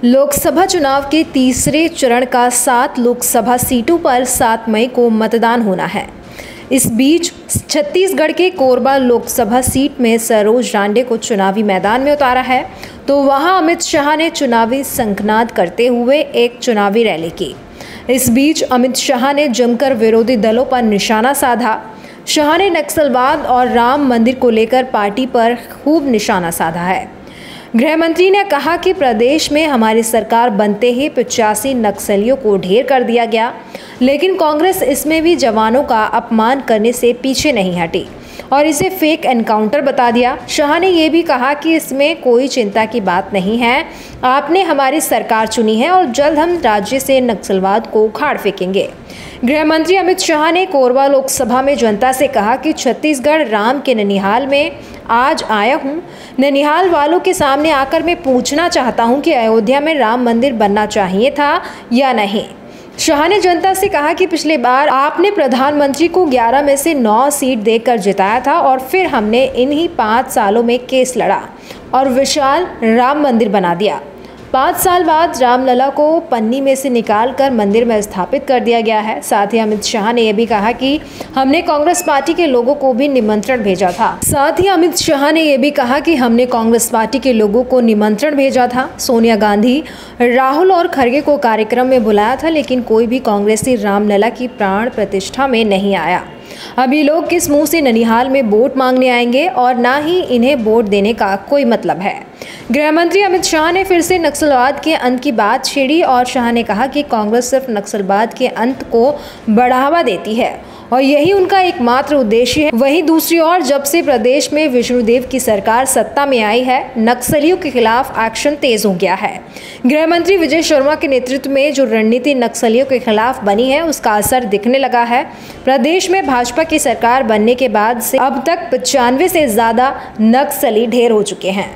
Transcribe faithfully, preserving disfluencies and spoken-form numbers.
लोकसभा चुनाव के तीसरे चरण का सात लोकसभा सीटों पर सात मई को मतदान होना है। इस बीच छत्तीसगढ़ के कोरबा लोकसभा सीट में सरोज रांडे को चुनावी मैदान में उतारा है, तो वहां अमित शाह ने चुनावी शंखनाद करते हुए एक चुनावी रैली की। इस बीच अमित शाह ने जमकर विरोधी दलों पर निशाना साधा। शाह ने नक्सलवाद और राम मंदिर को लेकर पार्टी पर खूब निशाना साधा है। गृह मंत्री ने कहा कि प्रदेश में हमारी सरकार बनते ही पिचासी नक्सलियों को ढेर कर दिया गया, लेकिन कांग्रेस इसमें भी जवानों का अपमान करने से पीछे नहीं हटी और इसे फेक एनकाउंटर बता दिया। शाह ने यह भी कहा कि इसमें कोई चिंता की बात नहीं है, आपने हमारी सरकार चुनी है और जल्द हम राज्य से नक्सलवाद को उखाड़ फेंकेंगे। गृह मंत्री अमित शाह ने कोरबा लोकसभा में जनता से कहा कि छत्तीसगढ़ राम के ननिहाल में आज आया हूं। ननिहाल वालों के सामने आकर मैं पूछना चाहता हूं कि अयोध्या में राम मंदिर बनना चाहिए था या नहीं। शाह ने जनता से कहा कि पिछले बार आपने प्रधानमंत्री को ग्यारह में से नौ सीट देकर जिताया था और फिर हमने इन्हीं पाँच सालों में केस लड़ा और विशाल राम मंदिर बना दिया। पाँच साल बाद रामलला को पन्नी में से निकालकर मंदिर में स्थापित कर दिया गया है। साथ ही अमित शाह ने यह भी कहा कि हमने कांग्रेस पार्टी के लोगों को भी निमंत्रण भेजा था। साथ ही अमित शाह ने यह भी कहा कि हमने कांग्रेस पार्टी के लोगों को निमंत्रण भेजा था। सोनिया गांधी, राहुल और खड़गे को कार्यक्रम में बुलाया था, लेकिन कोई भी कांग्रेसी रामलला की प्राण प्रतिष्ठा में नहीं आया। अब ये लोग किस मुंह से ननिहाल में वोट मांगने आएंगे और ना ही इन्हें वोट देने का कोई मतलब है। गृह मंत्री अमित शाह ने फिर से नक्सलवाद के अंत की बात छेड़ी और शाह ने कहा कि कांग्रेस सिर्फ नक्सलवाद के अंत को बढ़ावा देती है और यही उनका एकमात्र उद्देश्य है। वहीं दूसरी ओर जब से प्रदेश में विष्णुदेव की सरकार सत्ता में आई है, नक्सलियों के खिलाफ एक्शन तेज हो गया है। गृह मंत्री विजय शर्मा के नेतृत्व में जो रणनीति नक्सलियों के खिलाफ बनी है, उसका असर दिखने लगा है। प्रदेश में भाजपा की सरकार बनने के बाद से अब तक पचानवे से ज्यादा नक्सली ढेर हो चुके हैं।